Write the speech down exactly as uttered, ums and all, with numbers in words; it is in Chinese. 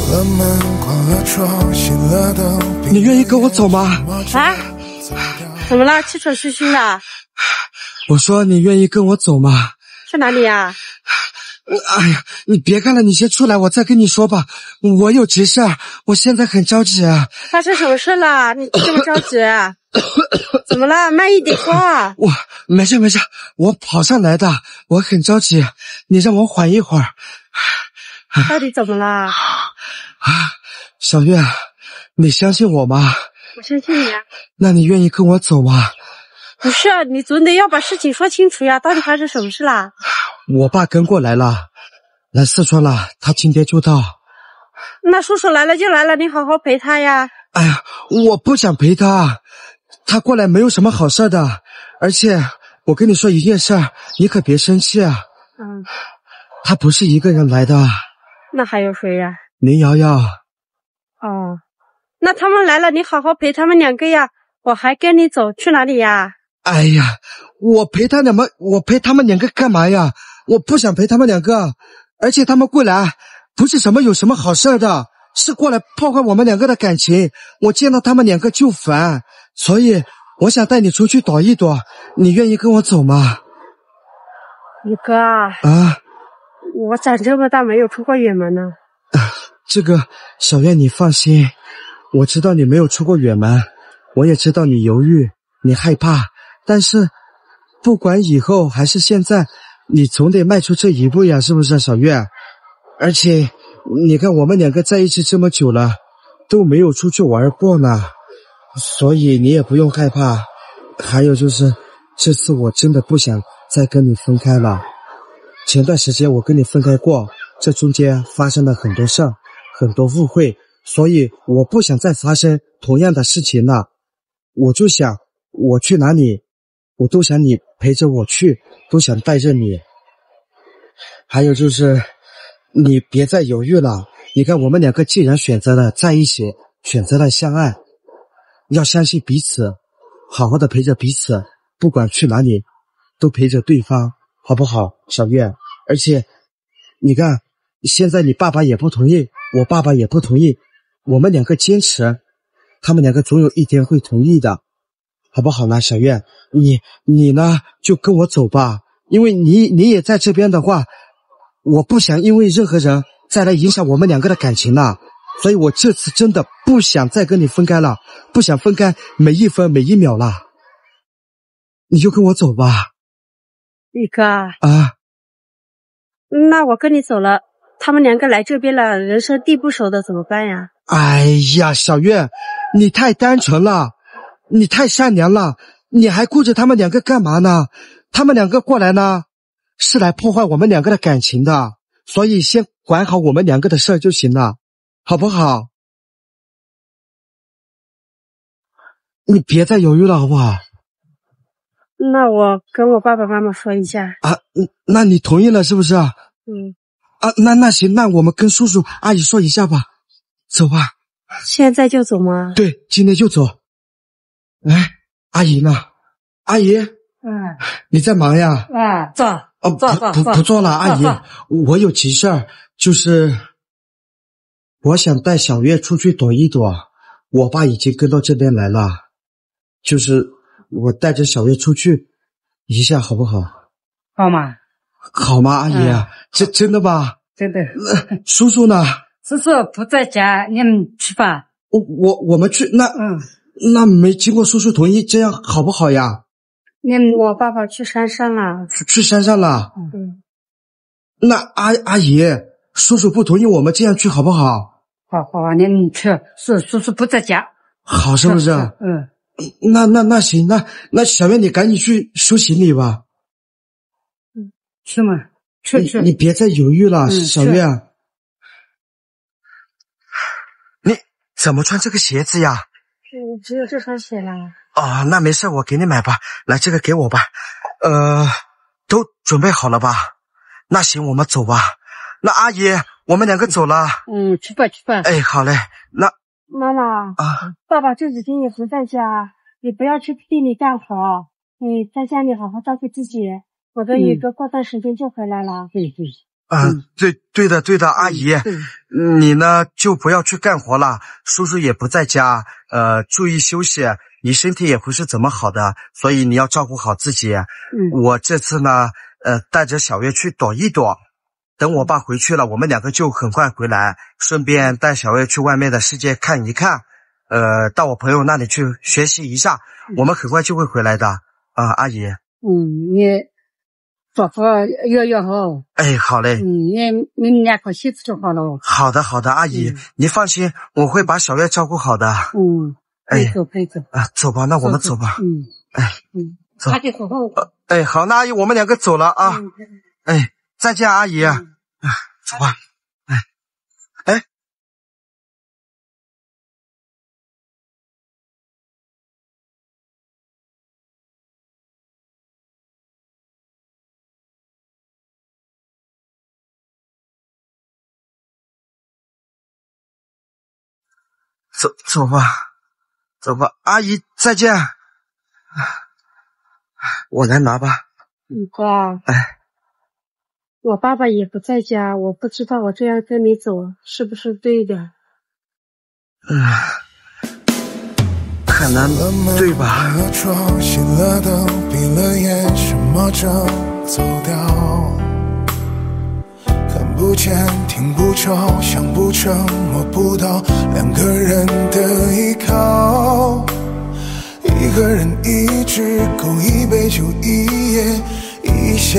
你愿意跟我走吗？ 啊？怎么了？气喘吁吁的。 我说你愿意跟我走吗？ 去哪里呀？ 哎呀，你别看了，你先出来，我再跟你说吧。我有急事，我现在很着急啊。 发生什么事了？你这么着急？怎么了？慢一点说啊。 我没事没事，我跑上来的，我很着急，你让我缓一会儿。 到底怎么了？ 啊，小月，你相信我吗？ 我相信你啊。 那你愿意跟我走吗？ 不是，你总得要把事情说清楚呀，到底发生什么事啦？ 我爸跟过来了，来四川了，他今天就到。 那叔叔来了就来了，你好好陪他呀。 哎呀，我不想陪他，他过来没有什么好事的，而且我跟你说一件事，你可别生气啊。 嗯。 他不是一个人来的。 那还有谁呀？ 林瑶瑶。 哦，那他们来了，你好好陪他们两个呀。我还跟你走，去哪里呀？ 哎呀，我陪他两个，我陪他们两个干嘛呀？我不想陪他们两个，而且他们过来不是什么有什么好事的，是过来破坏我们两个的感情。我见到他们两个就烦，所以我想带你出去躲一躲，你愿意跟我走吗？ 宇哥啊， 啊， 我长这么大没有出过远门呢。 啊，这个小月你放心，我知道你没有出过远门，我也知道你犹豫，你害怕，但是不管以后还是现在，你总得迈出这一步呀，是不是小月？而且你看我们两个在一起这么久了，都没有出去玩过呢，所以你也不用害怕。还有就是这次我真的不想再跟你分开了。前段时间我跟你分开过，这中间发生了很多事儿，很多误会，所以我不想再发生同样的事情了。我就想我去哪里我都想你陪着我去，都想带着你。还有就是你别再犹豫了，你看我们两个既然选择了在一起，选择了相爱，要相信彼此，好好的陪着彼此，不管去哪里都陪着对方，好不好小月？而且你看现在你爸爸也不同意，我爸爸也不同意，我们两个坚持，他们两个总有一天会同意的，好不好呢小月？你你呢就跟我走吧，因为你你也在这边的话，我不想因为任何人再来影响我们两个的感情了，所以我这次真的不想再跟你分开了，不想分开每一分每一秒了，你就跟我走吧。 宇哥啊，那我跟你走了，他们两个来这边了，人生地不熟的怎么办呀？ 哎呀小月，你太单纯了，你太善良了，你还顾着他们两个干嘛呢？他们两个过来呢是来破坏我们两个的感情的，所以先管好我们两个的事儿就行了，好不好？你别再犹豫了好不好？ 那我跟我爸爸妈妈说一下啊，那你同意了是不是？ 嗯。 啊，那那行，那我们跟叔叔阿姨说一下吧，走吧。 现在就走吗？ 对，今天就走。哎，阿姨呢？阿姨， 嗯， 你在忙呀？ 嗯，坐， 哦， 坐坐不不不坐了，阿姨，我有急事儿，就是我想带小月出去躲一躲，我爸已经跟到这边来了，就是我带着小月出去一下，好不好？ 好吗？ 好吗，阿姨？ 嗯、 这真的吧？ 真的。 叔叔呢？ 叔叔不在家，你们去吧。 我我我们去，那嗯， 那没经过叔叔同意，这样好不好呀？ 你们我爸爸去山上了。 去山上了。 嗯。 那阿阿姨，叔叔不同意，我们这样去好不好？ 好好啊，你们去。是叔叔不在家。 好，是不是？ 嗯。 那那那行，那那小月你赶紧去收行李吧。 嗯，去嘛，去去。 你别再犹豫了， 嗯、 小月。你怎么穿这个鞋子呀？ 嗯，只有这双鞋啦。 哦，那没事，我给你买吧。来，这个给我吧。呃，都准备好了吧？那行，我们走吧。那阿姨，我们两个走了。 嗯，去吧去吧。 哎，好嘞。那妈妈啊，爸爸这几天也不在家，你不要去地里干活，你在家里好好照顾自己。我跟宇哥过段时间就回来了。 对对。 啊、呃，对对的对的，阿姨，嗯、你呢就不要去干活了，叔叔也不在家，呃，注意休息。你身体也不是怎么好的，所以你要照顾好自己。嗯，我这次呢，呃，带着小月去躲一躲，等我爸回去了，我们两个就很快回来，顺便带小月去外面的世界看一看，呃，到我朋友那里去学习一下，我们很快就会回来的。啊、呃，阿姨。 嗯，你做好要要好。哎， 好嘞。 嗯，你明年考西子就好了。 好的，好的，阿姨，嗯、你放心，我会把小月照顾好的。 嗯。 哎， 走，陪走啊，走吧，那我们走吧。 嗯， 哎， 嗯， 走。 阿姨好好。 哎，好，那阿姨，我们两个走了啊。嗯、哎，再见，阿姨。嗯、走吧。哎，哎，走走吧，走吧，阿姨，再见。我来拿吧。 嗯，哥。 哎。 我爸爸也不在家，我不知道我这样跟你走是不是对的。 嗯，可能对吧。 熄了灯，闭了眼，什么正走掉，看不见，听不着，想不成，摸不到，两个人的依靠，一个人一只狗，一杯酒，一夜一笑。